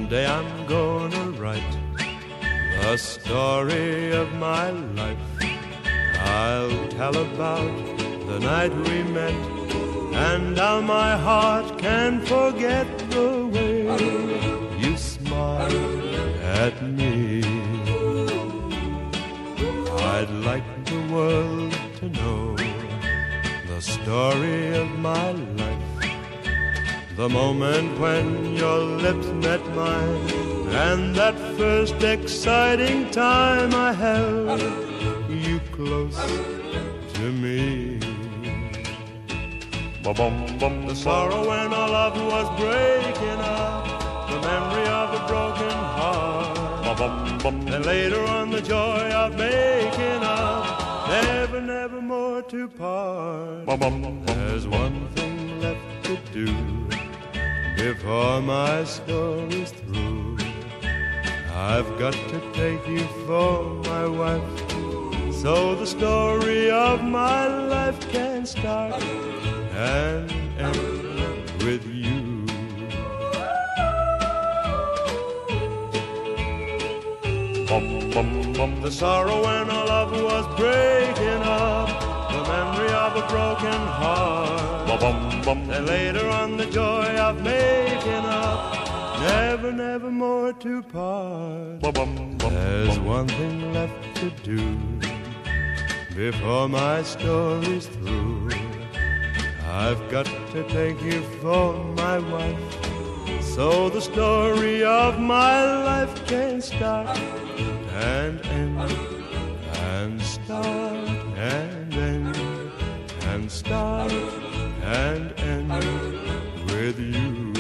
Someday I'm gonna write the story of my life. I'll tell about the night we met and how my heart can forget the way you smiled at me. I'd like the world to know the story of my life. The moment when your lips met mine, and that first exciting time I held you close to me. The sorrow when our love was breaking up, the memory of a broken heart, and later on the joy of making up, never, never more to part. There's one thing left to do before my story's through. I've got to take you for my wife, so the story of my life can start and end with you. The sorrow when our love was breaking up, the memory of a broken heart, and later on the joy of making up, never, never more to part. There's one thing left to do before my story's through. I've got to take you for my wife, so the story of my life can start and end, and start and end, and start and end with you.